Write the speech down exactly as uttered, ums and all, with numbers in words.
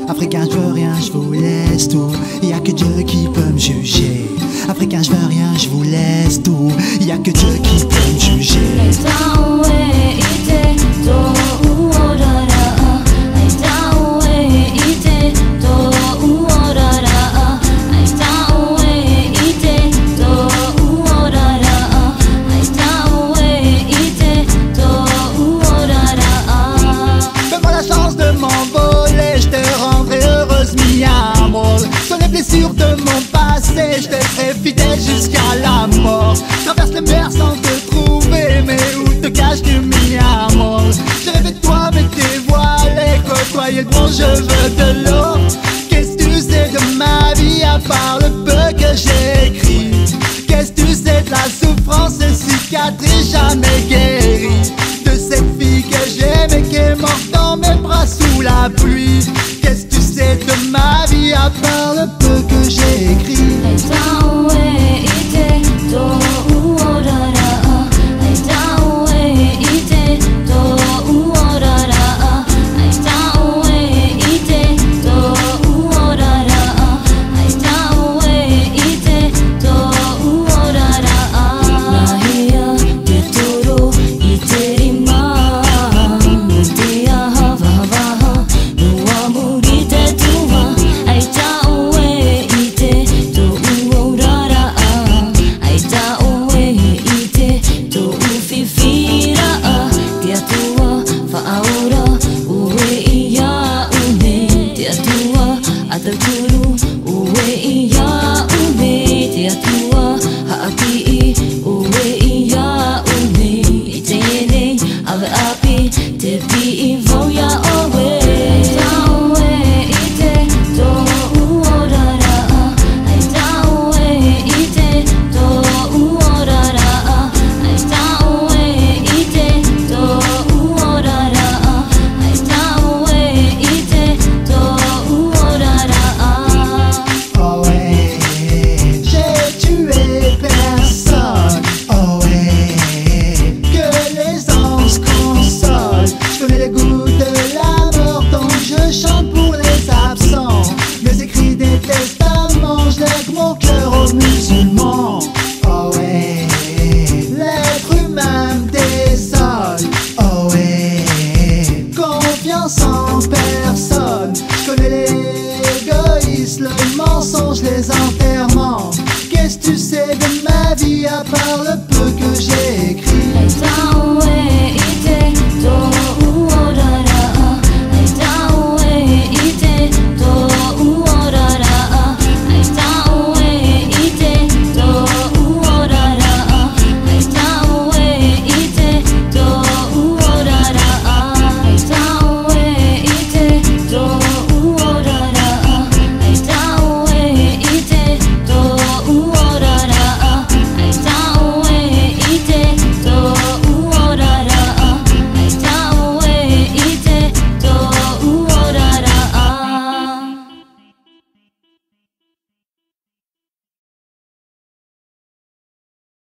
Africain, je veux rien, je vous laisse tout. Y'a que Dieu qui peut me juger. Africain, je veux rien, je vous laisse tout. Y'a que Dieu qui peut me juger. Fais-moi la chance de m'envoler, je te rendrai heureuse, mi amor. Sur les blessures de mon passé, je te serai fidèle jusqu'à la mort. Traverse les mers sans te trouver, mais où te caches-tu, mi amor? Je rêvais de toi, mais dévoilé, côtoyer de mon cheveu de l'eau. Qu'est-ce que tu sais de ma vie à part le peu que j'ai écrit? Qu'est-ce que tu sais de la souffrance, ces cicatrices jamais guéries? De cette fille que j'aime et qui est morte dans mes bras sous la pluie. Qu'est-ce que tu sais de ma vie à part le peu que j'ai écrit? Sans personne, je connais l'égoïsme, le mensonge, les enterrements. Qu'est-ce que tu sais de ma vie à part le peu